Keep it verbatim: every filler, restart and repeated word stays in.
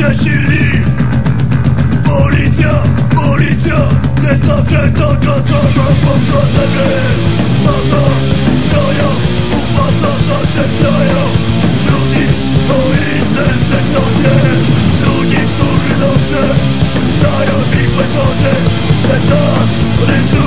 się sili. Policja, policja, nie zawsze to czasama pogodę. Mama, dają, upasa zaczepiają ludzi o internecie. Ludzi, którzy dobrze znają ich metody, bez nas rynku.